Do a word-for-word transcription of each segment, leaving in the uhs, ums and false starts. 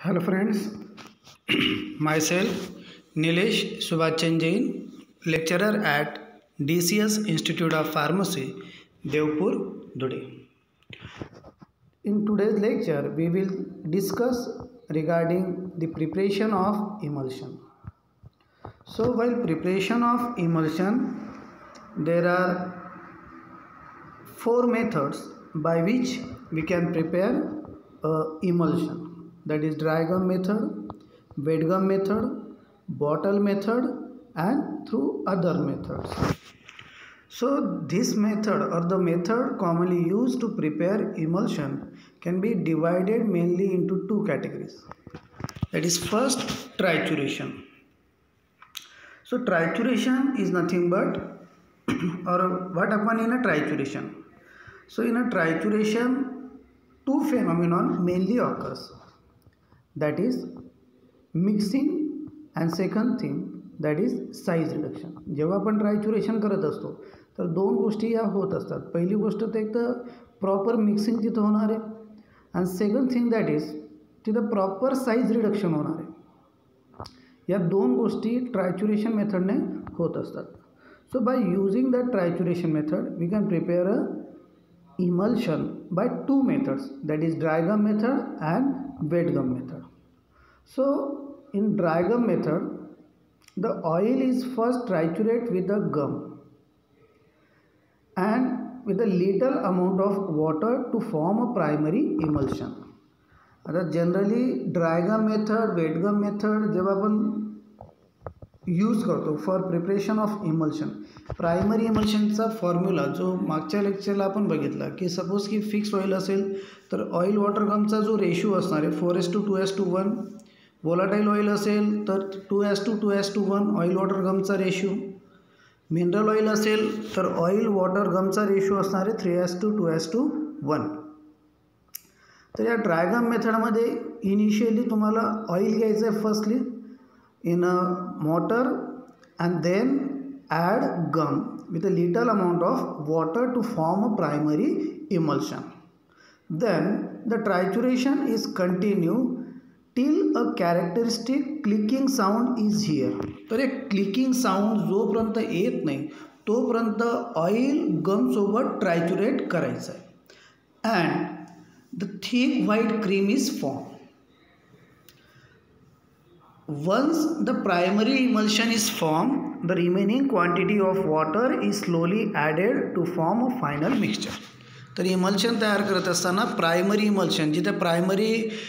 Hello friends, myself Nilesh Subhachan Jain, lecturer at D C S Institute of Pharmacy, Devpur, Dhude. In today's lecture, we will discuss regarding the preparation of emulsion. So while preparation of emulsion, there are four methods by which we can prepare uh, emulsion. That is dry gum method, wet gum method, bottle method, and through other methods. So this method or the method commonly used to prepare emulsion can be divided mainly into two categories. That is first trituration. So trituration is nothing but or what happens in a trituration. So in a trituration, two phenomena mainly occurs. That is mixing and second thing that is size reduction. जेव्हा आपण ट्रायच्युरेशन करत असतो तर दोन गोष्टी या होत असतात. पहिली गोष्ट तर एक तर प्रॉपर मिक्सिंग तिथं होणार आहे आणि सेकंड थिंग दॅट इज तिथं प्रॉपर साईज रिडक्शन होणार आहे. या दोन गोष्टी ट्रायच्युरेशन मेथडने होत असतात. So by using the trituration method we can prepare a emulsion by two methods, that is dry gum method and wet gum method. So in dry gum method, the oil is first triturate with the gum and with a little amount of water to form a primary emulsion. आता generally dry gum method wet gum method जेव्हा आपण use करतो for preparation of emulsion, primary इमल्शनचा formula जो मागच्या लेक्चरला आपण बघितला की सपोज की फिक्स ऑइल असेल तर ऑइल वॉटर गमचा जो रेशिओ असणार आहे four is to two is to one, volatile oil असेल तर two is to two is to one oil water गमचा रेशिओ, मिनरल ऑइल असेल तर ऑइल वॉटर गमचा रेशिओ असणार आहे three is to two is to one. तर या ड्रायगम मेथडमध्ये इनिशियली तुम्हाला ऑइल घ्यायचं आहे firstly in a mortar and then add gum with a little amount of water to form a primary emulsion. Then the trituration is continued till a characteristic clicking sound is here. तर एक clicking sound जोपर्यंत येत नाही तोपर्यंत oil गम सोबत ट्रायच्युरेट करायचं आहे and the thick white cream is formed. Once the primary emulsion is formed, the remaining quantity of water is slowly added to form a final mixture. तर इमल्शन तयार करत असताना प्रायमरी इमल्शन जिथे प्रायमरी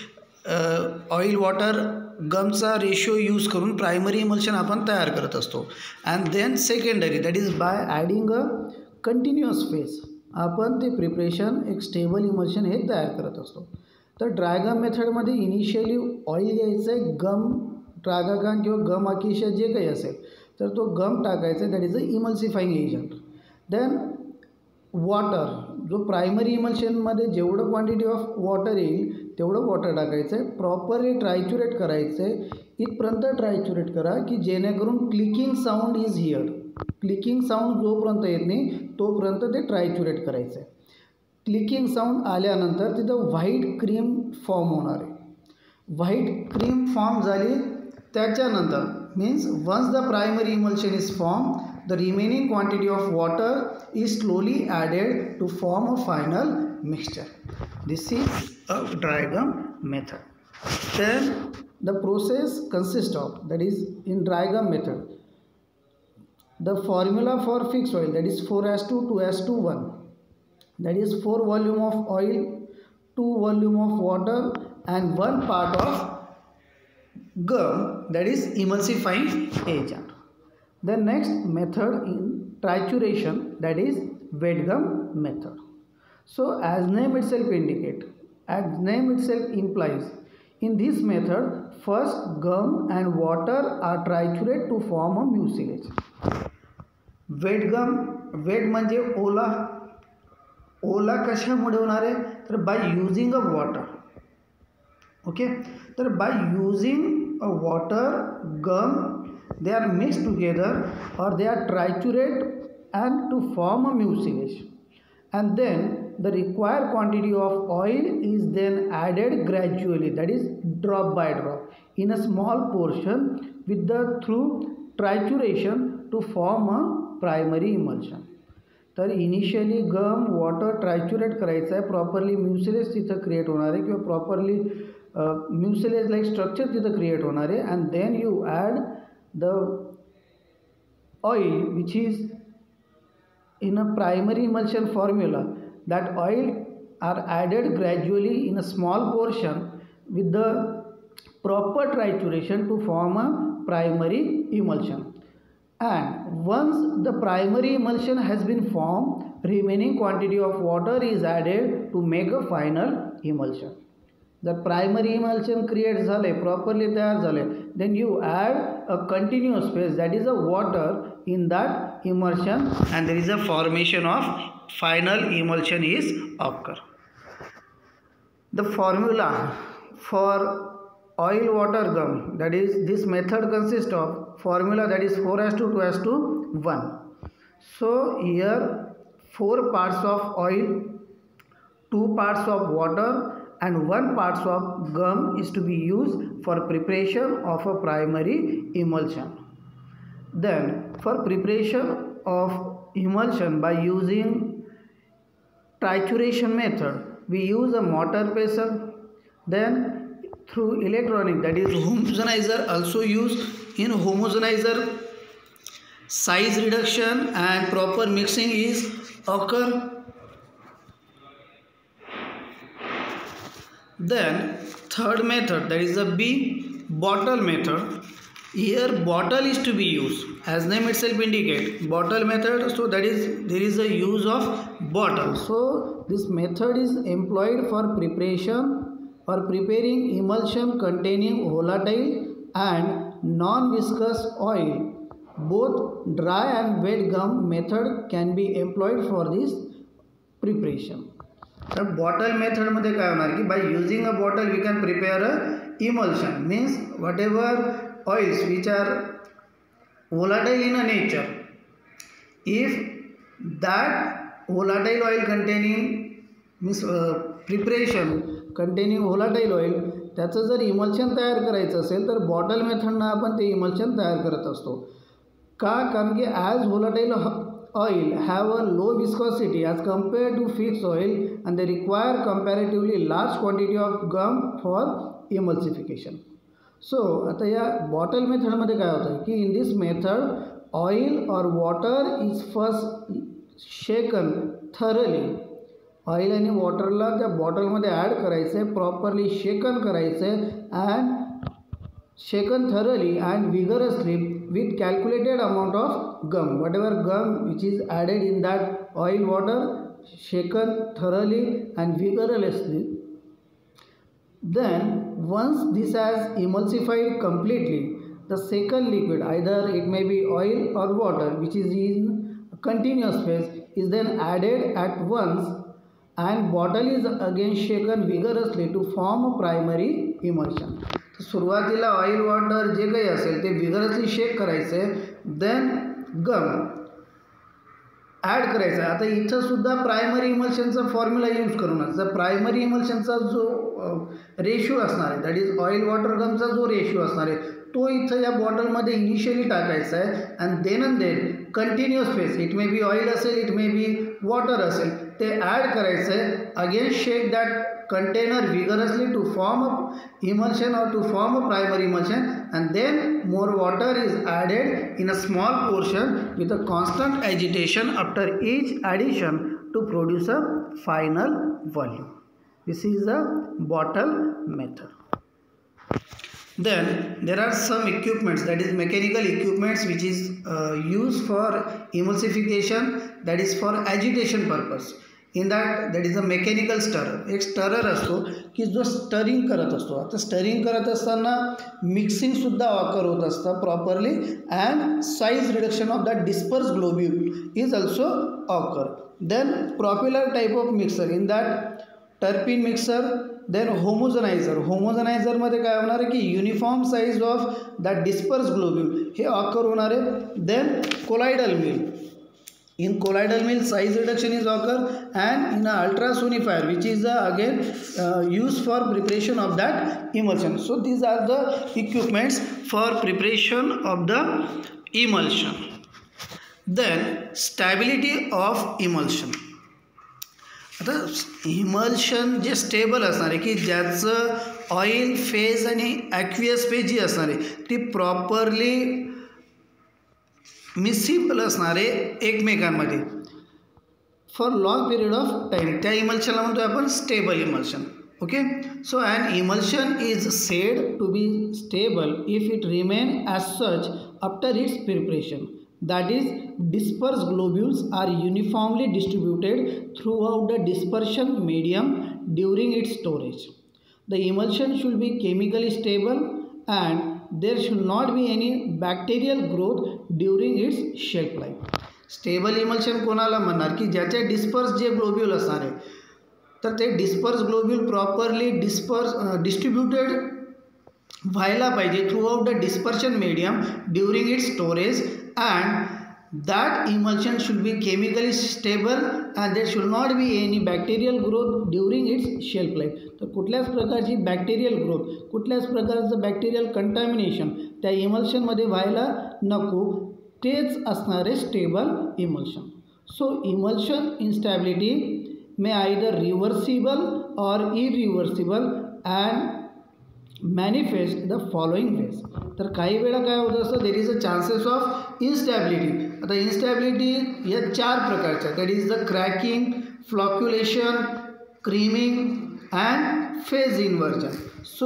ऑइल वॉटर गमचा ratio use करून primary emulsion आपण तयार करत असतो and then secondary that is by adding a continuous phase आपण ते प्रिपरेशन एक स्टेबल इमल्शन हे तयार करत असतो. तर ड्रायगम मेथडमध्ये इनिशियली ऑइल घ्यायचं आहे, गम ट्रागाकान किंवा गम अकिशिया जे काही असेल तर तो गम टाकायचा that is a emulsifying agent. Then water जो प्रायमरी इमल्शनमध्ये जेवढं क्वांटिटी ऑफ वॉटर येईल तेवढं वॉटर टाकायचं आहे, प्रॉपरली ट्रायच्युरेट करायचं आहे. इथपर्यंत ट्रायच्युरेट करा की जेणेकरून clicking sound is heard. Clicking sound जोपर्यंत येत नाही तोपर्यंत ते ट्रायच्युरेट करायचं आहे. क्लिकिंग साऊंड आल्यानंतर तिथं व्हाईट क्रीम फॉर्म होणार आहे. व्हाईट क्रीम फॉर्म झाली त्याच्यानंतर means once the primary emulsion is form the remaining quantity of water is slowly added to form a final mixture. This is a dry gum method. Then the process consist of that is in dry gum method the formula for fix oil that is four is to two is to one, that is four volume of oil, two volume of water and one part of gum that is emulsifying agent. The next method in trituration that is wet gum method. So as name itself indicate, as name itself implies, in this method first gum and water are triturated to form a mucilage. Wet gum, wet म्हणजे ओला, ओला कशामुळे होणार आहे तर by using a water. Okay, तर by using a water gum they are mix together और they are triturate and to form a mucilage and then the required quantity of oil is then added gradually, that is drop by drop, in a small portion with the through trituration to form a primary emulsion. तर initially gum water triturate करायचं आहे, properly mucilage तिथं create होणार आहे किंवा properly mucilage like structure तिथं create होणार आहे. And then you add the oil which is in a primary emulsion formula. That oil are added gradually in a small portion with the proper trituration to form a primary emulsion. And once the primary emulsion has been formed, remaining quantity of water is added to make a final emulsion. The primary emulsion create झाले, properly तयार झाले, then you add a continuous phase, that is a water in that emulsion, and there is a formation of final emulsion is occur. The formula for oil water gum, that is this method consists of formula that is four as to two as to one. So here four parts of oil, two parts of water and one parts of gum is to be used for preparation of a primary emulsion. Then for preparation of emulsion by using trituration method, we use a mortar pestle. Then through electronic, that is homogenizer, also used in homogenizer, size reduction and proper mixing is occur. Then third method, that is the B, bottle method. Here bottle is to be used, as name itself indicate, bottle method. So that is there is a use of bottle. So this method is employed for preparation or preparing emulsion containing volatile and non-viscous oil. Both dry and wet gum method can be employed for this preparation. तर bottle मेथडमध्ये काय होणार की by using a bottle we can prepare a emulsion, means whatever oils which are volatile in a nature, if that volatile oil containing means uh, preparation containing volatile oil त्याचं जर emulsion तयार करायचं असेल तर bottle मेथडनं आपण ते emulsion तयार करत असतो. का? कारण की as volatile oil have a low viscosity as compared to fixed oil and they require comparatively large quantity of gum for emulsification. So आता या बॉटल मेथडमध्ये काय होतं की इन दिस मेथड ऑइल और water is first shaken thoroughly. Oil आणि वॉटरला त्या बॉटलमध्ये ॲड करायचं आहे, प्रॉपरली शेकन करायचं आहे and shaken thoroughly and vigorously with calculated amount of gum, whatever gum which is added in that oil water, shaken thoroughly and vigorously. Then once this has emulsified completely, the second liquid, either it may be oil or water which is in continuous phase, is then added at once and bottle is again shaken vigorously to form a primary emulsion. सुरुवातीला oil water जे काही असेल ते vigorously shake करायचं आहे, then गम add करायचं आहे. आता इथं सुद्धा प्रायमरी इमल्शनचा फॉर्म्युला यूज करूनच जर प्रायमरी इमल्शनचा जो रेशिओ असणार आहे, दॅट इज ऑइल वॉटर गमचा जो रेशिओ असणार आहे तो इथं या बॉटलमध्ये इनिशियली टाकायचा आहे and then and then continuous phase, it may be oil असेल, इट मे बी वॉटर असेल, ते ॲड करायचं आहे. Again shake that container vigorously to form a emulsion or to form a primary emulsion and then more water is added in a small portion with a constant agitation after each addition to produce a final volume. This is the bottle method. Then there are some equipments, that is mechanical equipments which is uh, used for emulsification, that is for agitation purpose. In that that is a mechanical stirrer. एक stirrer असतो की जो stirring करत असतो. आता stirring करत असताना मिक्सिंगसुद्धा occur होत असतं properly and size reduction of that disperse globule is also occur. Then propeller type of mixer, in that turbine mixer, then homogeniser. होमोजनायझरमध्ये काय होणार आहे की uniform size of that disperse globule हे ऑकर होणार आहे. देन colloidal mill, In colloidal mill, size reduction is occur, and in a ultrasonifier, which is uh, again uh, used for preparation of that emulsion. So these are the equipments for preparation of the emulsion. Then stability of emulsion. आता emulsion जे stable असणार आहे की ज्याचं oil phase आणि aqueous phase जी असणार आहे ती प्रॉपरली मिसिबल असणार आहे एकमेकांमध्ये for long period of time, त्या इमल्शनला म्हणतो आपण stable emulsion. Okay, so and emulsion is said to be stable if it remain as such after its preparation. That is, dispersed globules are uniformly distributed throughout the dispersion medium during its storage. The emulsion should be chemically stable and there should not be any bacterial growth during its shelf life. Stable emulsion कोणाला म्हणणार की ज्याचे disperse जे globule असणार आहे तर ते disperse globule properly disperse distributed व्हायला पाहिजे throughout the dispersion medium during its storage, and that emulsion should be chemically stable and there should not be any bacterial growth during its shelf life. तर कुठल्याच प्रकारची bacterial growth, कुठल्याच प्रकारचं bacterial contamination त्या इमल्शनमध्ये व्हायला नको, तेच असणारे stable emulsion. So emulsion instability may either reversible और irreversible and manifest the following ways. तर काही वेळा काय होत असतं, there is a chances of instability. आता इन्स्टॅबिलिटी या चार प्रकारच्या, that is the cracking, flocculation, creaming and phase inversion. So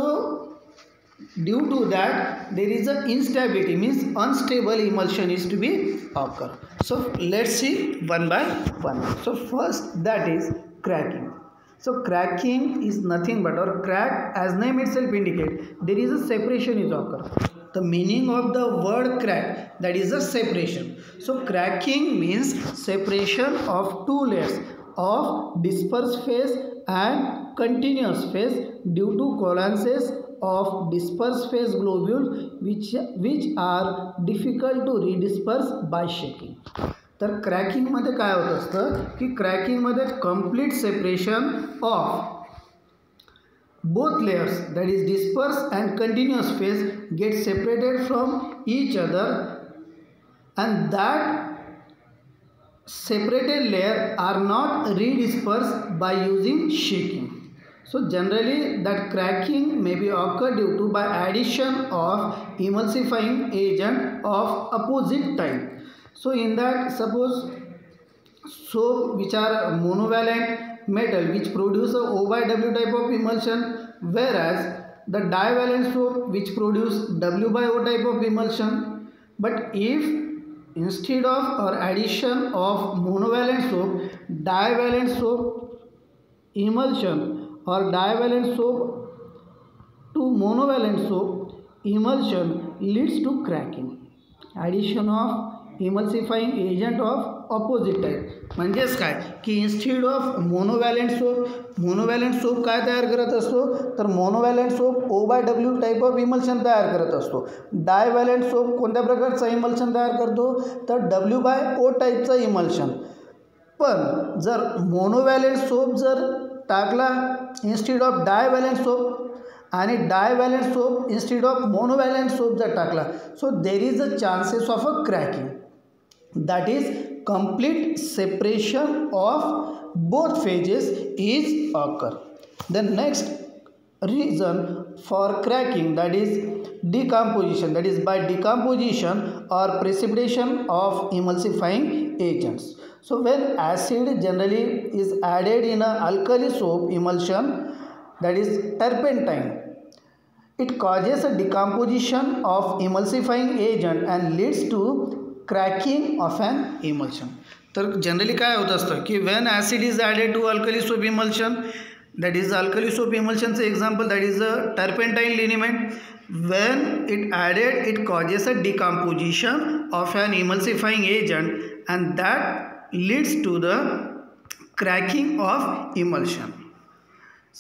due to that there is a instability means unstable emulsion is to be occur. So let's see one by one. So first that is cracking. So cracking is nothing but, or crack as name itself indicate, there is a separation is occur. The meaning of the word crack, that is a separation. So cracking means separation of two layers of dispersed phase and continuous phase due to coalescence of dispersed phase globules which which are difficult to redisperse by shaking. तर क्रॅकिंगमध्ये काय होत असतं की क्रॅकिंगमध्ये complete separation of both layers, that is disperse and continuous phase get separated from each other and that separated layer are not redispersed by using shaking. So generally that cracking may be occur due to by addition of emulsifying agent of opposite type. So in that, suppose soap which are monovalent metal which produce a O by W type of emulsion, whereas the divalent soap which produce W by O type of emulsion. But if instead of or addition of monovalent soap, divalent soap emulsion or divalent soap to monovalent soap emulsion leads to cracking. Addition of emulsifying agent of opposite type म्हणजेच काय की instead of monovalent soap, monovalent soap काय तयार करत असतो तर monovalent soap O by W type of emulsion तयार करत असतो. डायवॅलेंट सोप कोणत्या प्रकारचं इमल्शन तयार करतो तर डब्ल्यू बाय ओ टाईपचं इमल्शन. पण जर मोनोवॅलेंट सोप जर टाकला इन्स्टेड ऑफ डायवॅलेंट सोप आणि divalent soap instead of monovalent soap जर टाकला, so there is a chances of a cracking. That is complete separation of both phases is occur. The next reason for cracking, that is decomposition, that is by decomposition or precipitation of emulsifying agents. So when acid generally is added in a alkali soap emulsion, that is turpentine, it causes a decomposition of emulsifying agent and leads to cracking of an emulsion. तर generally काय होत असतं की when acid is added to alkali soap emulsion, that is alkali soap इमल्शनचं example, that is a turpentine liniment. When it added it causes a decomposition of an emulsifying agent and that leads to the cracking of emulsion.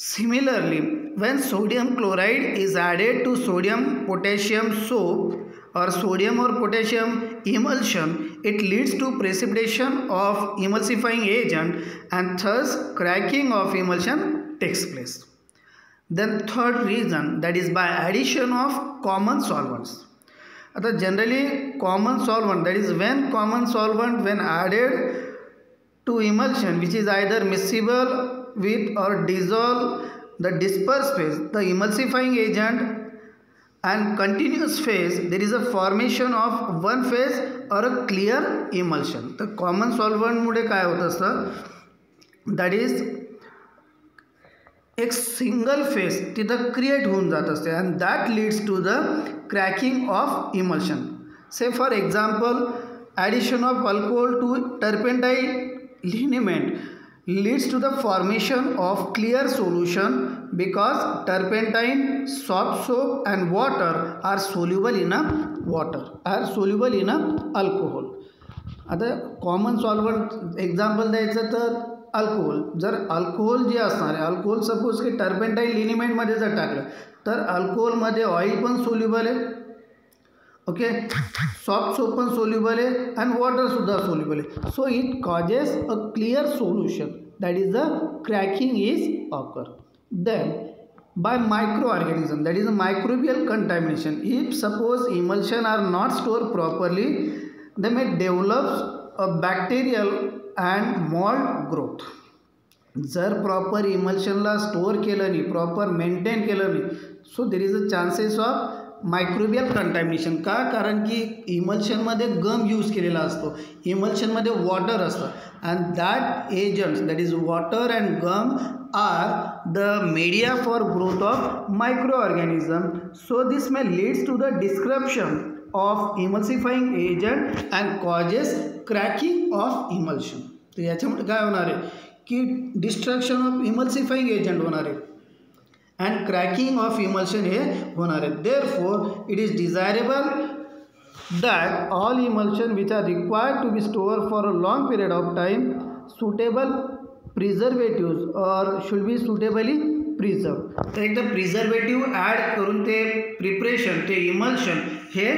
Similarly, when sodium chloride is added to sodium potassium soap or sodium or potassium emulsion, it leads to precipitation of emulsifying agent and thus cracking of emulsion takes place. Then third reason, that is by addition of common solvents. आता generally common solvent, that is when common solvent when added to emulsion which is either miscible with or dissolve the dispersed phase, the emulsifying agent, and continuous phase, there is a formation of one phase or a clear emulsion. The common solvent मुळे काय होत असतं, that is एक single phase तिथं create होऊन जात असते and that leads to the cracking of emulsion. Say for example, addition of alcohol to turpentine liniment leads to the formation of clear solution because turpentine, soft soap and water are soluble in a water, are soluble in a alcohol. आता common solvent example द्यायचं तर alcohol. जर alcohol जे असणार आहे, alcohol suppose की टर्पेंटाईन लिनिमेंटमध्ये जर टाकलं तर अल्कोहोलमध्ये ऑइल पण सोल्युबल आहे, ओके, सॉफ्ट सोप पण सोल्युबल आहे आणि वॉटरसुद्धा सोल्युबल आहे. So it causes a clear solution, that is the cracking is occur. Then by microorganism, that is a microbial contamination. If suppose emulsion are not stored properly, they may develop a bacterial and mold growth. जर proper इमल्शनला store केलं नाही, proper maintain केलं नाही, so there is a chances of microbial contamination. का? कारण की इमल्शनमध्ये गम यूज केलेला असतो, इमल्शनमध्ये वॉटर असतं and that agents, that is water and gum are the media for growth of microorganism. So this may leads to the disruption of emulsifying agent and causes cracking of emulsion. तो याच्यामुळे काय होणार आहे की destruction of emulsifying agent होणार आहे and cracking of emulsion हे होणार आहे. Therefore it is desirable that all emulsion which are required to be stored for a long period of time, suitable preservatives or should be suitably preserved. तर एकदा preservative add करून ते preparation, ते emulsion हे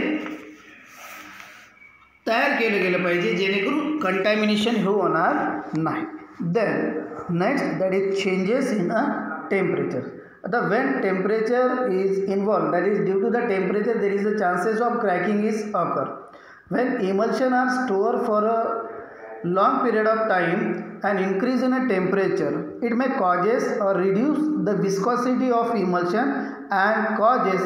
तयार केलं गेलं पाहिजे जेणेकरून कंटॅमिनेशन हे होणार नाही. Then next, that is changes in a temperature. आता when temperature is involved, that is due to the temperature there is a chances of cracking is occur. When emulsion are stored for a long period of time and increase in a temperature, it may causes or reduce the viscosity of emulsion and causes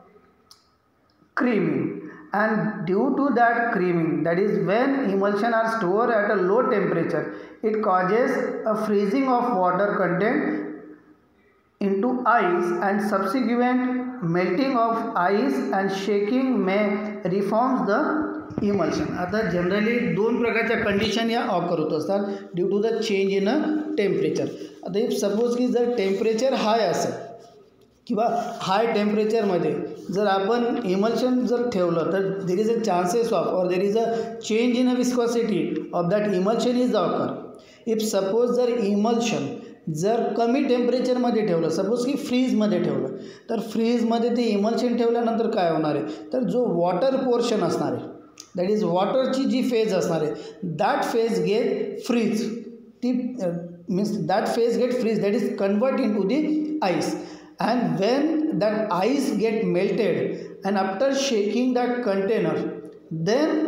creaming. And due to that creaming, that is when emulsion are stored at a low temperature, it causes a freezing of water content into ice and subsequent melting of ice and shaking may reforms the emulsion. आता generally दोन प्रकारच्या condition या occur होत असतात due to the change in a temperature. आता if suppose की जर temperature हाय असेल किंवा हाय टेम्परेचरमध्ये जर आपण इमल्शन जर ठेवलं तर there is a chances of or there is a change in a viscosity of that emulsion is occur. If suppose जर इमल्शन जर कमी टेम्परेचरमध्ये ठेवलं, सपोज की फ्रीजमध्ये ठेवलं, तर फ्रीजमध्ये ते इमल्शन ठेवल्यानंतर काय होणार आहे, तर जो वॉटर पोर्शन असणार आहे, दॅट इज वॉटरची जी फेज असणार आहे, दॅट फेज गेट फ्रीज, ती means that phase get freeze, that is convert in to the ice. And when that ice get melted and after shaking that container, then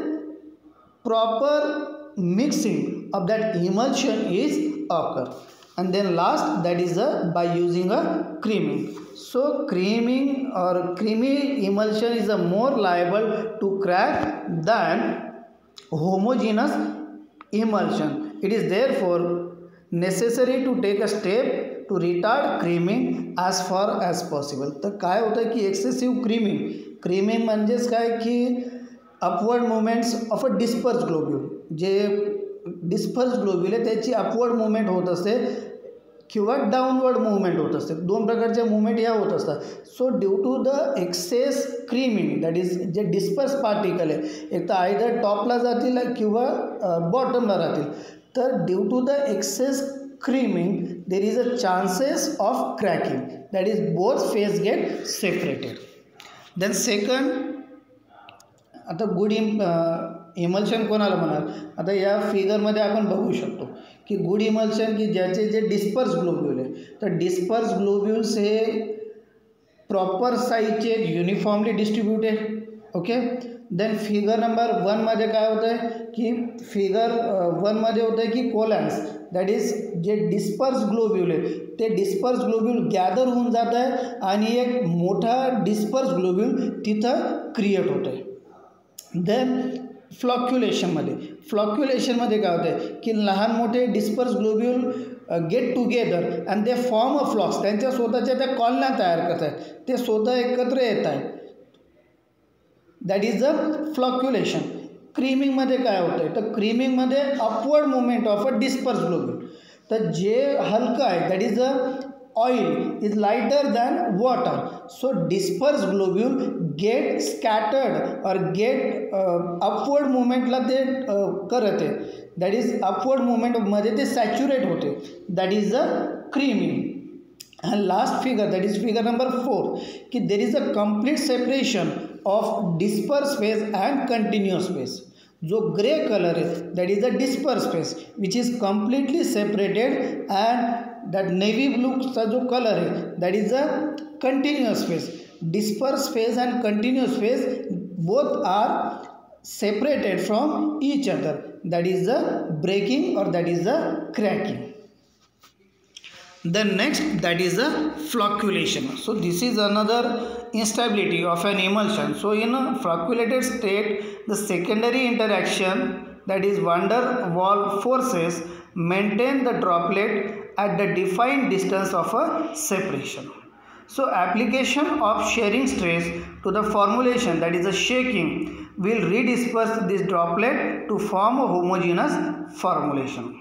proper mixing of that emulsion is occur. And then last, that is uh, by using a creaming. So creaming or creamy emulsion is a more liable to crack than homogeneous emulsion. It is therefore necessary to take a step to retard creaming as far as possible. तर काय होतं की excessive creaming, creaming म्हणजेच काय की upward movements of a disperse globule, जे disperse globule आहे त्याची अपवर्ड मुवमेंट होत असते किंवा डाऊनवर्ड मुवमेंट होत असते. दोन प्रकारच्या मुवमेंट या होत असतात. So due to the excess creaming, that is जे डिस्पर्स पार्टिकल आहे एक तर आयदर टॉपला जातील किंवा बॉटमला राहतील, तर due to the excess creaming there is a chances of cracking, that is both phase get separated. Then second, आता गुड इम इमल्शन कोणाला म्हणाल? आता या फिगरमध्ये आपण बघू शकतो की गुड इमल्शन की ज्याचे जे डिस्पर्स ग्लोब्यूल आहे, तर डिस्पर्स ग्लोब्यूल्स हे प्रॉपर साईजचे uniformly distributed. Okay. Then figure number वनमध्ये काय होतं आहे की फिगर वनमध्ये होतं आहे की कोलॅन्स, दॅट इज जे डिस्पर्स ग्लोब्यूल आहे ते डिस्पर्स ग्लोब्यूल गॅदर होऊन जात आहे आणि एक मोठा डिस्पर्स ग्लोब्यूल तिथं क्रिएट होतं आहे. देन फ्लॉक्युलेशनमध्ये फ्लॉक्युलेशनमध्ये काय होतं आहे की लहान मोठे disperse globule get together and they form a flocs, त्यांच्या स्वतःच्या त्या कॉलन्या तयार करत आहेत, ते स्वतः एकत्र येत आहेत. That is the flocculation. क्रीमिंगमध्ये काय होतं आहे, तर क्रीमिंगमध्ये upward movement of a disperse globule. तर जे हलकं आहे that is a oil is lighter than water, so disperse globule get scattered or get upward मुवमेंटला ते करत आहे, दॅट इज अपवर्ड मुवमेंटमध्ये ते सॅच्युरेट होते, that is a creaming. And last figure, that is figure number four, कि there is a complete separation of disperse phase and continuous phase. जो grey colour है that is a disperse phase which is completely separated, and that navy blue सा जो colour है that is a continuous phase. Disperse phase and continuous phase both are separated from each other, that is the breaking or that is the cracking. The next, that is the flocculation. So this is another instability of an emulsion. So in a flocculated state, the secondary interaction, that is van der Waals forces, maintain the droplet at the defined distance of a separation. So application of shearing stress to the formulation, that is a shaking, will redisperse this droplet to form a homogeneous formulation.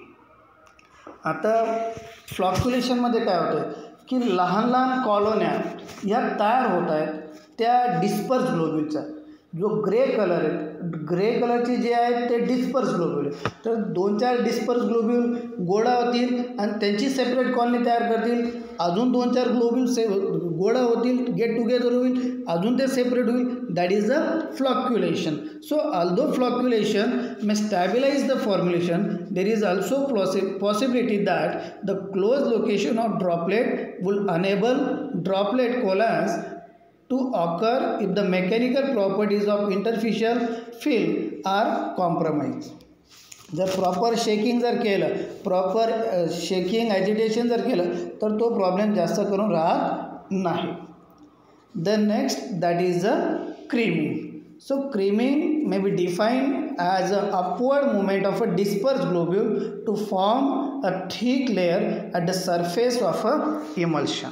आता फ्लॉक्युलेशनमध्ये काय होतं आहे की लहान लहान कॉलोन्या या तयार होत आहेत त्या डिस्पर्स ग्लोब्यूलचा. जो ग्रे कलर आहे, ग्रे कलरचे जे आहेत ते डिस्पर्स ग्लोब्यूल आहे. तर दोन चार डिस्पर्स ग्लोब्यूल गोळा होतील आणि त्यांची सेपरेट कॉलनी तयार करतील. अजून दोन चार ग्लोब्यूल से गोळा होतील, गेट टुगेदर होईल, अजून ते सेपरेट होईल. That is the flocculation. So although flocculation may stabilise the formulation, there is also possibility that the close location of droplet will enable droplet collapse to occur if the mechanical properties of interfacial film are compromised. जर proper shaking जर केलं, proper shaking ॲजिटेशन जर केलं तर तो problem जास्त करून राहत नाही. The next, that is a creaming. So creaming may be defined as an upward movement of a dispersed globule to form a thick layer at the surface of a emulsion.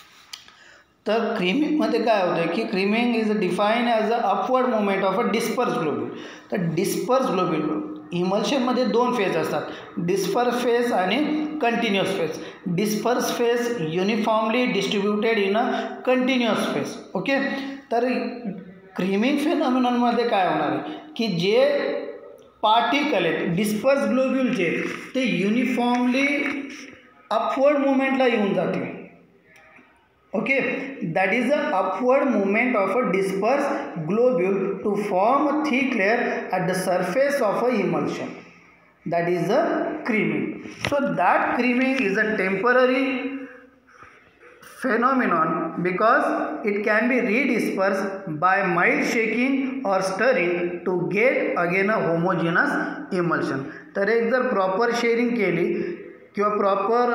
तर क्रीमिंगमध्ये काय होतं की creaming is define as a upward movement of a disperse globule. तर disperse globule इमल्शनमध्ये दोन phase असतात, disperse phase आणि continuous phase. Disperse phase uniformly distributed in a continuous phase. Okay. तर क्रीमिंग फेनॉमिनॉनमध्ये काय होणार आहे की जे पार्टिकल आहेत डिस्पर्स ग्लोब्यूलचे ते युनिफॉर्मली अपवर्ड मुवमेंटला येऊन जातील. Okay. That is a upward movement of a disperse globule to form a thick layer at the surface of a emulsion. That is a creaming. So that creaming is a temporary phenomenon because it can be redispersed by mild shaking or stirring to get again a homogeneous emulsion. तर एक जर proper sharing केली किंवा proper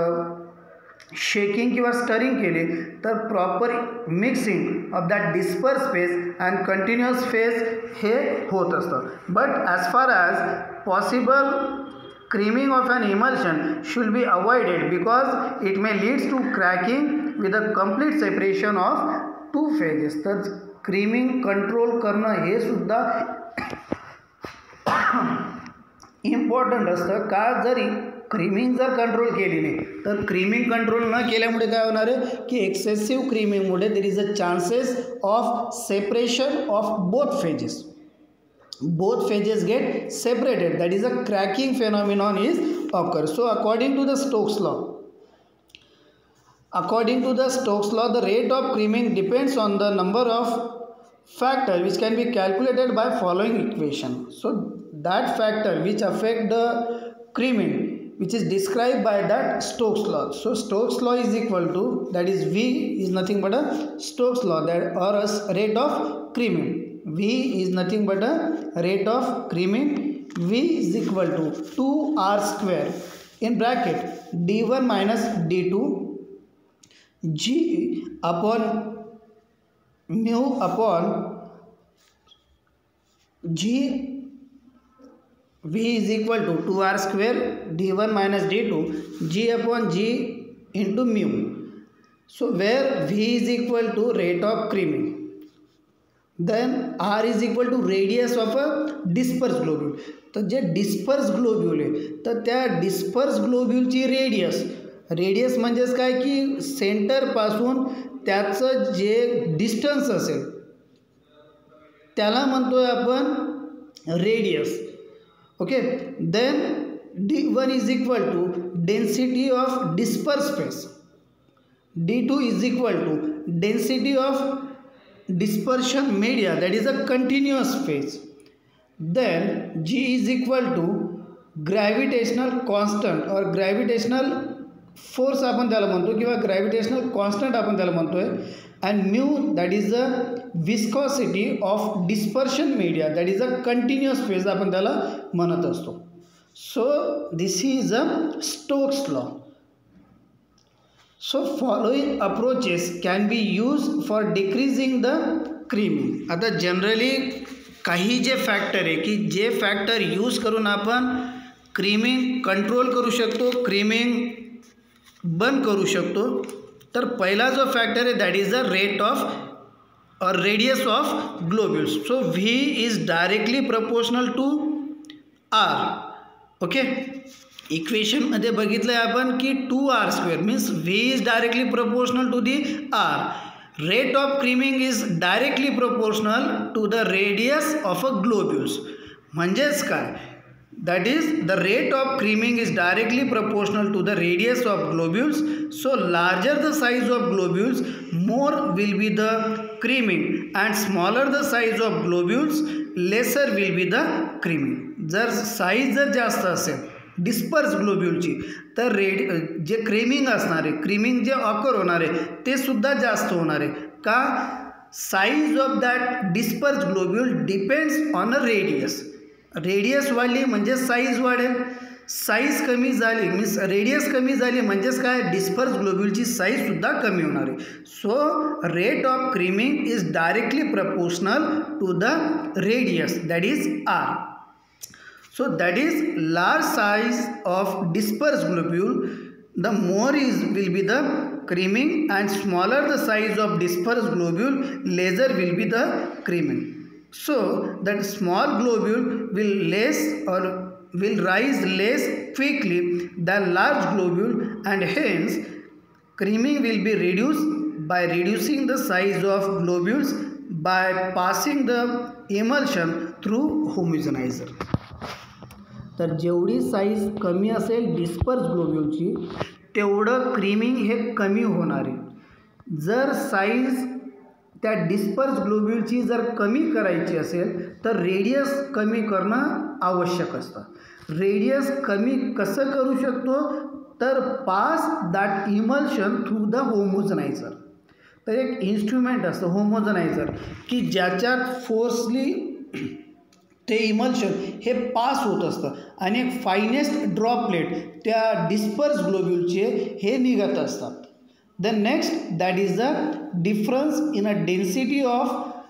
shaking किंवा stirring केली तर proper mixing of that disperse phase and continuous phase हे होत असतं. But as far as possible creaming of an emulsion should be avoided because it may lead to cracking with a complete separation of two phases. तर creaming control करणं हे सुद्धा important असतं. का जरी creaming जर कंट्रोल केली नाही तर क्रीमिंग कंट्रोल न केल्यामुळे काय होणार आहे की एक्सेसिव्ह क्रीमिंगमुळे there is a chances of separation of both phases. Both phases get separated, that is a cracking phenomenon is occur. So according to the Stokes law, according to the Stokes law, the rate of creaming depends on the number of factor which can be calculated by following equation. So that factor which affect the creaming, which is described by that Stokes law. So Stokes law is equal to, that is V is nothing but a Stokes law, that or a rate of creaming. V is nothing but a rate of creaming. V is equal to two R square in bracket d one minus d two G upon mu upon G. V is equal to two R square d one minus d two G upon G into mu. So where V is equal to rate of creaming, then R is equal to radius of a dispersed globule. तर जे disperse globule आहे तर त्या disperse ग्लोब्यूलची radius radius म्हणजेच काय की सेंटरपासून त्याचं जे distance असेल त्याला म्हणतोय आपण radius. Okay, then D one is equal to density of disperse space, D two is equal to density of dispersion media, that is a continuous phase. Then G is equal to gravitational constant or gravitational force आपण त्याला म्हणतो किंवा gravitational constant आपण त्याला म्हणतोय, and mu that is the viscosity of dispersion media, that is a continuous phase आपण त्याला म्हणत असतो. So this is a Stokes law. So following approaches can be used for decreasing the creaming. आता generally काही जे factor आहे की जे factor use करून आपण क्रीमिंग कंट्रोल करू शकतो, क्रीमिंग बंद करू शकतो, तर पहिला जो फॅक्टर आहे that is the rate of or radius of globules. So V is directly proportional to R. Okay, इक्वेशनमध्ये बघितलं आहे आपण की two R square means V is directly proportional to the R. Rate of creaming is directly proportional to the radius of a globules. म्हणजेच काय, that is the rate of creaming is directly proportional to the radius of globules. So larger the size of globules more will be the creaming and smaller the size of globules lesser will be the creaming. जर size जर जास्त असेल disperse ग्लोब्यूलची तर red जे creaming असणार आहे, creaming जे occur होणार आहे ते सुद्धा जास्त होणार आहे. का? Size of that disperse globule depends on a radius. Radius वाढली म्हणजे साईज वाढेल, साईज कमी झाली मीन्स रेडियस कमी झाली म्हणजेच काय, डिस्पर्स ग्लोब्यूलची साईजसुद्धा कमी होणार आहे. So rate of creaming is directly proportional to the radius that is R. So that is large size of dispersed globule, the more is will be the creaming, and smaller the size of dispersed globule, lesser will be the creaming. So that small globule will less or will rise less quickly than large globule, and hence creaming will be reduced by reducing the size of globules by passing the emulsion through homogenizer. तर जेवढी size कमी असेल disperse ग्लोब्यूलची तेवढं creaming हे कमी होणार आहे. जर size त्या डिस्पर्स ग्लोब्यूलची जर कमी करायची असेल तर रेडियस कमी करणं आवश्यक असतं. रेडियस कमी कसं करू शकतो तर pass that emulsion through the homogeniser. तर एक इन्स्ट्रुमेंट असतं होमोजनायझर की ज्याच्यात फोर्सली ते इमल्शन हे पास होत असतं आणि एक फायनेस्ट ड्रॉपलेट त्या डिस्पर्स ग्लोब्यूलचे हे निघत असतात. The next that is the difference in a density of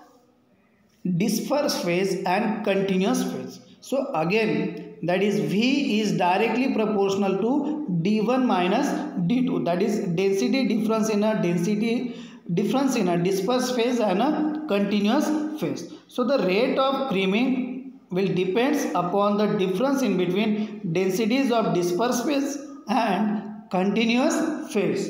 disperse phase and continuous phase. So again that is V is directly proportional to D one minus D two, that is density difference in a density difference in a disperse phase and a continuous phase. So the rate of creaming will depends upon the difference in between densities of dispersed phase and continuous phase.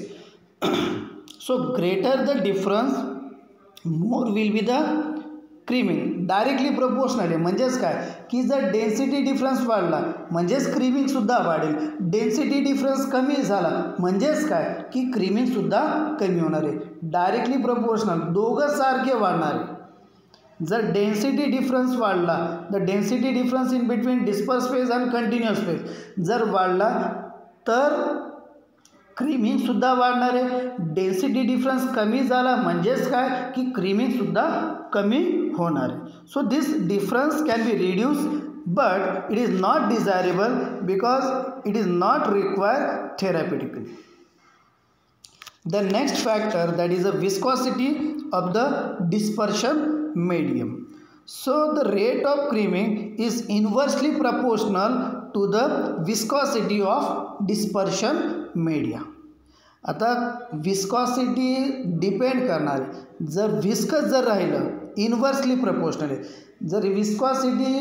So greater the difference more will be the creaming. Directly proportional आहे म्हणजेच काय की जर density difference वाढला म्हणजेच क्रीमिंगसुद्धा वाढेल, density difference कमी झाला म्हणजेच काय की क्रीमिंगसुद्धा कमी होणार आहे. डायरेक्टली प्रपोर्शनल दोघं सारखे वाढणार आहे. जर डेन्सिटी डिफरन्स वाढला, the density difference in between disperse phase आणि कंटिन्युअस फेज जर वाढला तर क्रीमिंगसुद्धा वाढणार आहे. डेन्सिटी डिफरन्स कमी झाला म्हणजेच काय की क्रीमिंगसुद्धा कमी होणार आहे. So this difference can be reduce but it is not desirable because it is not require therapeutically. The next factor, that is the viscosity of the dispersion medium. So the rate of creaming is inversely proportional to the viscosity of dispersion media. आता viscosity depend करणार आहे. जर viscous जर राहिलं inversely proportional आहे. जर viscosity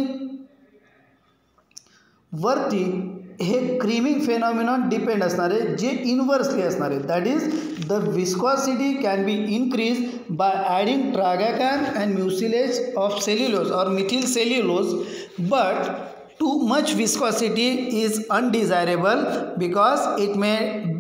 वरती हे creaming फेनॉमिनॉन depend असणार आहे जे इन्व्हर्सली असणार आहे. That is the viscosity can be increase by adding tragacanth and mucilage of cellulose or methyl cellulose but too much viscosity is undesirable because it may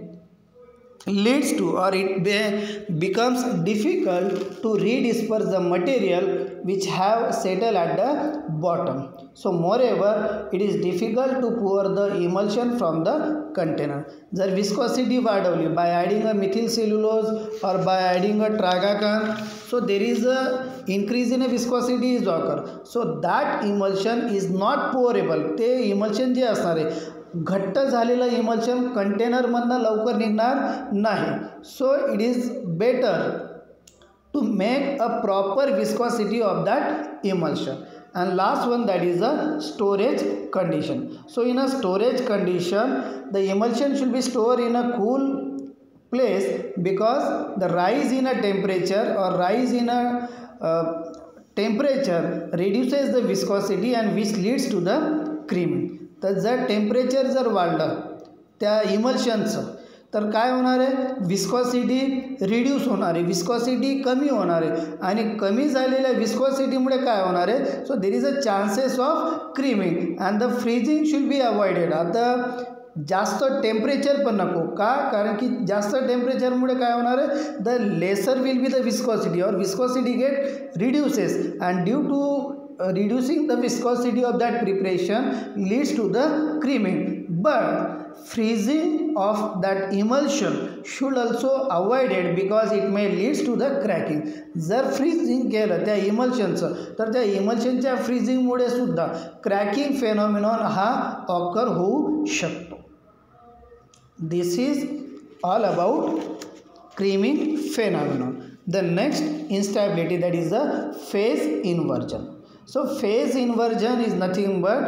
leads to or it be, becomes difficult to redisperse the material which have settled at the bottom. So moreover it is difficult to pour the emulsion from the container. जर viscosity वाढवली by adding a methyl cellulose or by adding a tragacan, so there is a increase in a viscosity is occur. So that emulsion is not pourable. ते emulsion जे असणार आहे घट्ट झालेलं emulsion कंटेनरमधनं लवकर निघणार नाही. So it is better to make a proper viscosity of that emulsion. And last one that is a storage condition. So in a storage condition the emulsion should be store in a cool place because the rise in a temperature or rise in a uh, temperature reduces the viscosity and which leads to the creaming. तर जर temperature जर वाढलं त्या इमल्शनचं तर काय होणार आहे viscosity reduce होणार आहे. विस्कॉसिटी कमी होणार आहे आणि कमी झालेल्या विस्कॉसिटीमुळे काय होणार आहे so there is a chances of creaming and the freezing should be avoided. आता जास्त टेम्परेचर पण नको का कारण की जास्त टेम्परेचरमुळे काय होणार आहे the lesser will be the viscosity or viscosity get reduces and due to Uh, reducing the viscosity of that preparation leads to the creaming. But freezing of that emulsion should also avoided because it may leads to the cracking. जर freezing केलं त्या इमल्शनचं तर त्या इमल्शनच्या फ्रीजिंगमुळे सुद्धा cracking फेनॉमिनॉन हा occur होऊ शकतो. This is all about creaming phenomenon. The next instability that is the phase inversion. So phase inversion is nothing but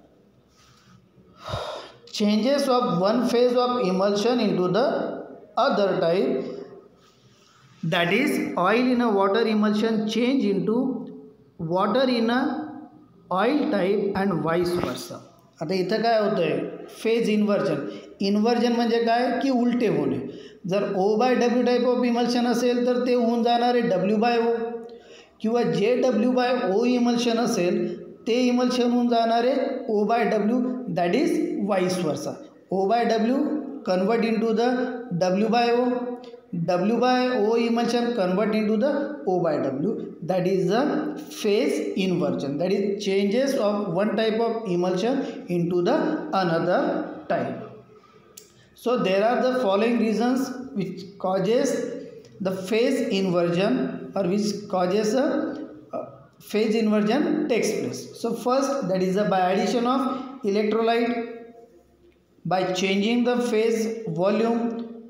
changes of one phase of emulsion into the other type, that is oil in a water emulsion change into water in a oil type and vice versa. आता इथं काय होतं आहे phase inversion. Inversion म्हणजे काय की उलटे होणे. जर O by W type of emulsion असेल तर ते होऊन जाणार आहे डब्ल्यू बाय ओ किंवा जे डब्ल्यू बाय ओ इमल्शन असेल ते इमल्शन होऊन जाणार आहे O by W that is vice versa. O by W convert in to the W by O, W by O emulsion convert in to the O by W. That is the phase inversion. That is changes of one type of emulsion in to the another type. So there are the following reasons which causes the phase inversion or which causes a uh, phase inversion takes place. So first that is the by addition of electrolyte, by changing the phase volume,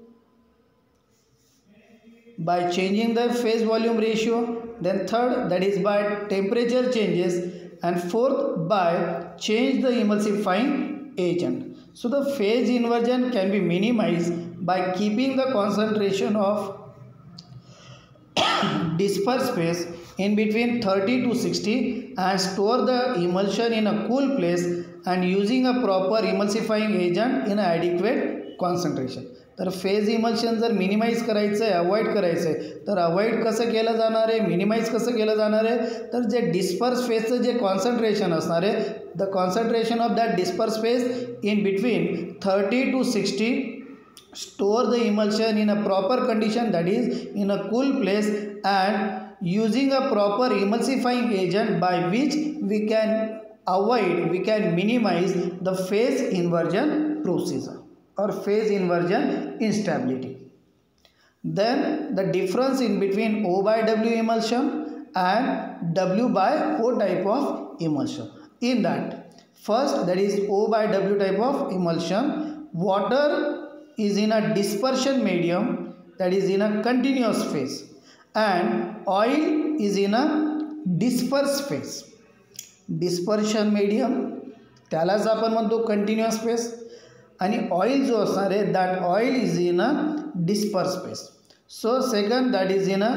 by changing the phase volume ratio. Then third that is by temperature changes, and fourth by change the emulsifying agent. So the phase inversion can be minimized by keeping the concentration of dispersed phase in between thirty to sixty and store the emulsion in a cool place and using a proper emulsifying agent in an adequate concentration. तर phase emulsion जर minimise करायचं आहे avoid करायचं आहे तर avoid कसं केलं जाणार आहे मिनिमाइज कसं केलं जाणार आहे तर जे डिस्पर्स फेजचं जे कॉन्सन्ट्रेशन असणार आहे the concentration of that disperse phase in between thirty to sixty store the emulsion in a proper condition that is in a cool place and using a proper emulsifying agent by which we can avoid, we can minimize the phase inversion procedure or phase inversion instability. Then the difference in between O by W emulsion and W by O type of emulsion. In that, first, that is O by W type of emulsion, water is in a dispersion medium, that is in a continuous phase, and oil is in a dispersed phase. Dispersion medium त्यालाच आपण म्हणतो continuous phase, आणि oil जो असणार आहे that oil is in a disperse phase. So second, that is in a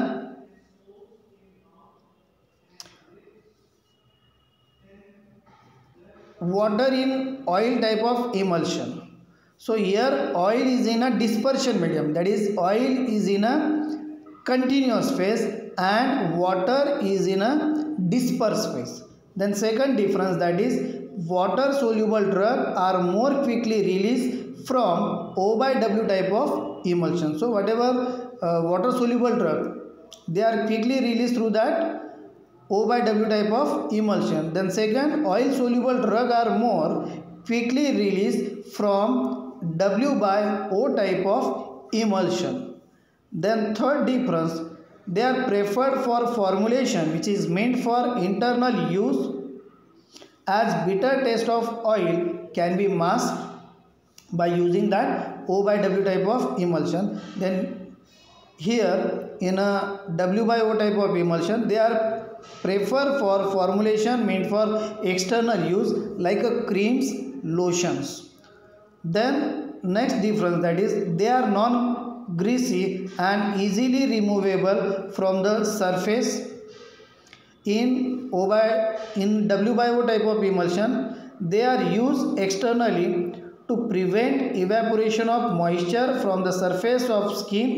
water in oil type of emulsion. So here oil is in a dispersion medium, that is oil is in a continuous phase and water is in a dispersed phase. Then second difference, that is water soluble drug are more quickly released from O by W type of emulsion. So whatever uh, water soluble drug, they are quickly released through that O by W type of emulsion. Then second, oil soluble drug are more quickly released from W by O type of emulsion. Then third difference, they are preferred for formulation which is meant for internal use, as bitter taste of oil can be masked by using that O by W type of emulsion. Then here in a W by O type of emulsion, they are prefer for formulation meant for external use like a creams, lotions. Then next difference, that is they are non greasy and easily removable from the surface. In O by in W by O type of emulsion, they are used externally to prevent evaporation of moisture from the surface of skin.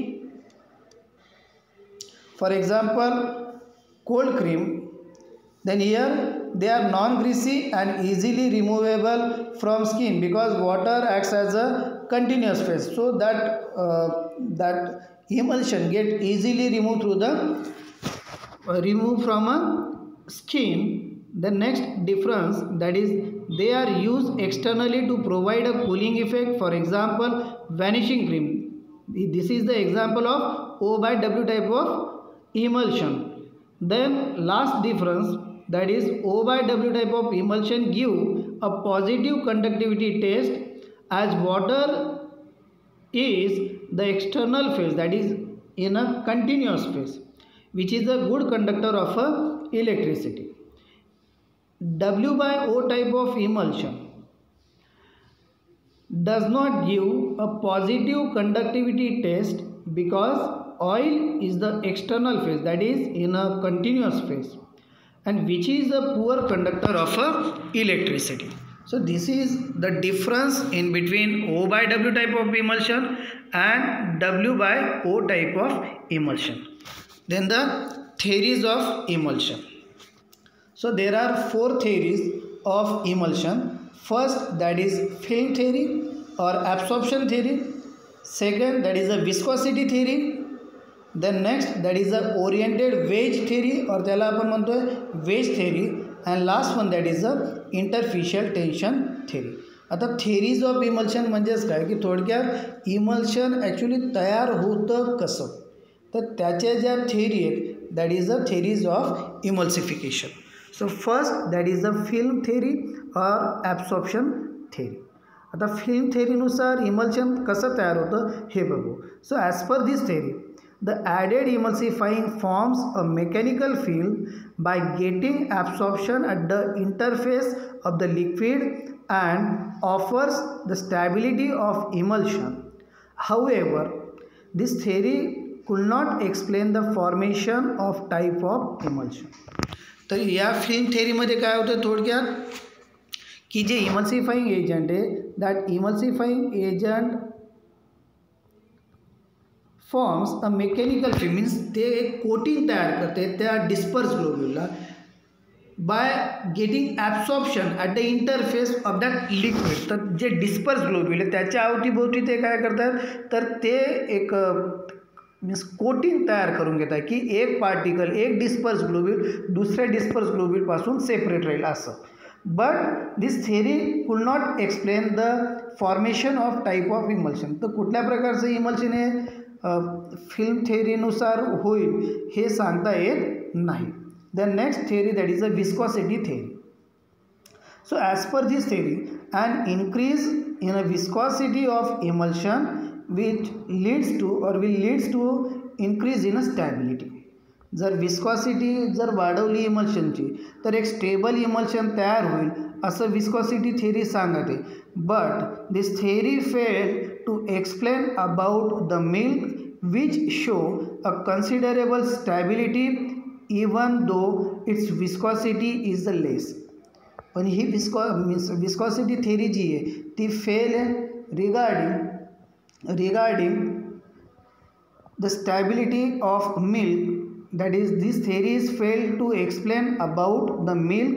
For example, cold cream. Then here they are non-greasy and easily removable from skin because water acts as a continuous phase, so that uh, that emulsion get easily removed through the uh, removed from a skin. The next difference, that is they are used externally to provide a cooling effect. For example, vanishing cream. This is the example of O by W type of emulsion. Then last difference, that is O by W type of emulsion give a positive conductivity test, as water is the external phase, that is in a continuous phase, which is a good conductor of a electricity. W by O type of emulsion does not give a positive conductivity test because oil is the external phase, that is in a continuous phase, and which is a poor conductor of a electricity. So this is the difference in between O by W type of emulsion and W by O type of emulsion. Then the theories of emulsion. So there are four theories of emulsion. First, that is film theory or absorption theory. Second, that is a viscosity theory. Then next, that is a oriented wedge theory or त्याला आपण म्हणतोय wedge theory. And last one, that is a interfacial tension theory. आता theories of emulsion म्हणजेच काय की थोडक्यात emulsion actually तयार होतं कसं, तर त्याच्या ज्या theory आहेत, that is the theories of emulsification. So first, that is the film theory or absorption theory. आता film theory नुसार emulsion कसं तयार होतं हे बघू. So as per this theory, the added emulsifying forms a mechanical film by getting absorption at the interface of the liquid and offers the stability of emulsion. However, this theory could not explain the formation of type of emulsion. तर या film थेअरीमध्ये काय होतं थोडक्यात की जे emulsifying agent आहे that emulsifying agent forms a mechanical film, means ते एक कोटिंग तयार करते त्या डिस्पर्स ग्लोब्युलला by getting absorption at the interface of that liquid. तर जे डिस्पर्स ग्लोब्युल आहे त्याच्या अवतीभोवती ते काय करतात तर ते एक मीन्स कोटिंग तयार करून घेत आहे की एक पार्टिकल एक डिस्पर्स ग्लोब्यूल दुसऱ्या डिस्पर्स ग्लोब्यूलपासून सेपरेट राहील असं. But this theory could not explain the formation of type of emulsion. तर कुठल्या प्रकारचं इमल्शन हे फिल्म थेरीनुसार होईल हे सांगता येत नाही. The next theory that is a viscosity theory. So as per this theory, an increase in a viscosity of emulsion which leads to or will leads to increase in a stability. जर viscosity जर वाढवली इमल्शनची तर एक stable emulsion तयार होईल असं viscosity theory सांगते. But this theory fail to explain about the milk which show a considerable stability even though its viscosity is the less. पण ही विस्कॉ विस्कॉसिटी थेरी जी आहे ती फेल आहे regarding regarding the stability of milk. That is this theory is fail to explain about the milk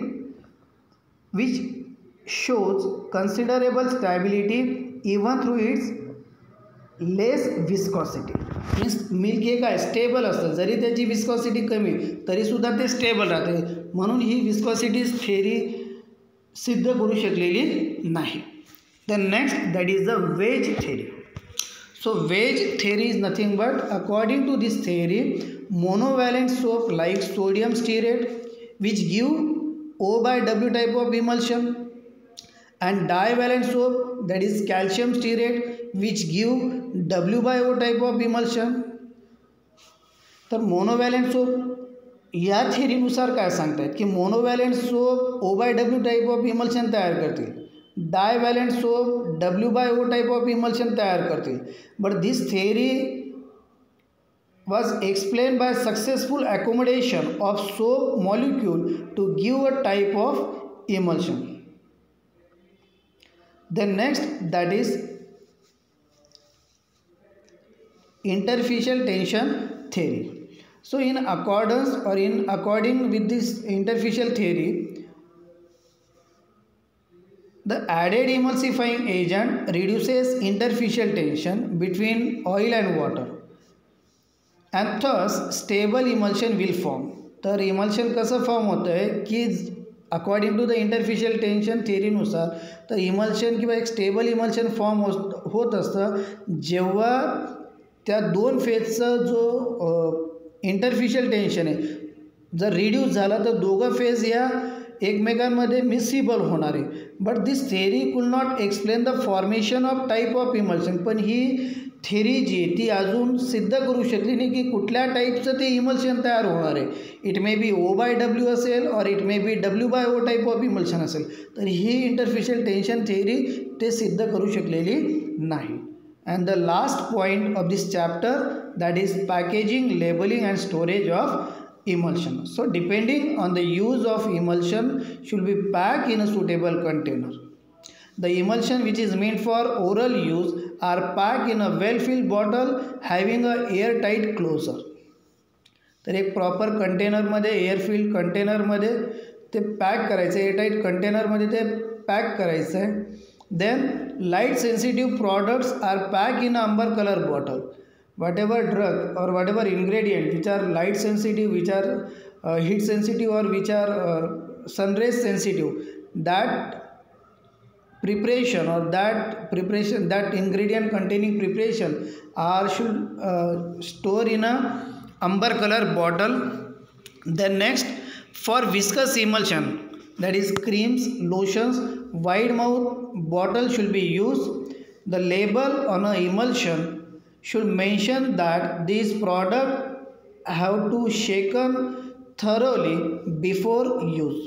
which shows considerable stability even through its less viscosity. Means milk हे काय stable असतं, जरी त्याची viscosity कमी तरीसुद्धा ते stable राहते. म्हणून ही viscosity theory सिद्ध करू शकलेली नाही. The next that is the wedge theory. So wedge theory is nothing but according to this theory monovalent soap like sodium stearate which give O by W type of emulsion and divalent soap that is calcium stearate which give W by O type of emulsion. तर monovalent soap या थेरीनुसार काय सांगतायत की monovalent soap O by W type of emulsion तयार करतील, divalent soap W by O type of emulsion तयार करतील. But this theory was explained by successful accommodation of soap molecule to give a type of emulsion. Then next that is interfacial tension theory. So in accordance or in according with this interfacial theory, the added emulsifying agent reduces interfacial tension between oil and water and thus stable emulsion will form. तर emulsion कसं form होतं आहे की according to the interfacial tension थेरीनुसार तर emulsion किंवा एक stable emulsion form हो होत असतं जेव्हा त्या दोन फेजचा जो इंटरफिशियल टेन्शन आहे जर रिड्यूस झाला तर दोघं फेज या एकमेकांमध्ये मिसिबल होणार आहे. But this theory could not explain the formation of type of emulsion. पण ही थेरी जी आहे ती अजून सिद्ध करू शकली नाही की कुठल्या टाईपचं ते इमल्शन तयार होणार आहे. It may be O by W असेल or it may be W by O type of emulsion असेल. तर ही इंटरफिशियल टेन्शन थेरी ते सिद्ध करू शकलेली नाही. And the last point of this chapter that is packaging, labelling and storage of emulsion. So depending on the use of emulsion should be packed in a suitable container. The emulsion which is meant for oral use are packed in a well-filled bottle having a airtight closure. तर एक proper कंटेनरमध्ये एअरफिल्ड कंटेनरमध्ये ते pack करायचं आहे, airtight कंटेनरमध्ये ते pack करायचं आहे. Then light sensitive products are pack in a amber colour bottle. whatever drug or whatever ingredient which are light sensitive, which are uh, heat sensitive or which are uh, sun rays sensitive, that preparation or that preparation that ingredient containing preparation are should uh, store in a amber color bottle. Then next, for viscous emulsion, that is creams, lotions, wide mouth bottle should be used. The label on a emulsion should mention that these products have to shaken thoroughly before use.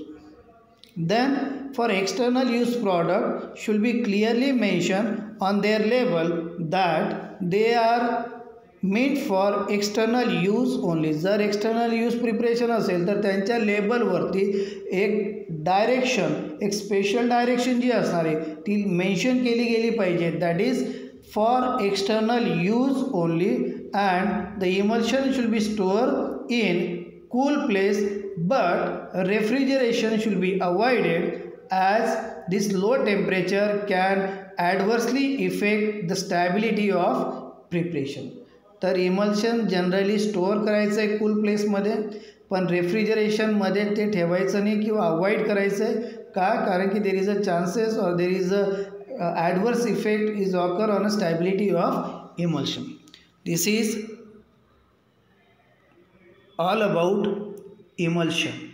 Then for external use product should be clearly mentioned on their label that they are meant for external use only. जर external use preparation असेल तर त्यांच्या लेबलवरती एक direction, एक special direction जी असणार आहे ती mention केली गेली पाहिजे. That is for external use only, and the emulsion should be stored in cool place, but refrigeration should be avoided as this low temperature can adversely affect the stability of preparation. तर emulsion generally store करायचं आहे cool प्लेसमध्ये, पण रेफ्रिजरेशनमध्ये ते ठेवायचं नाही किंवा avoid करायचं आहे. का? कारण की देर is a chances or there is a adverse effect is occur on a stability of emulsion. This is all about emulsion.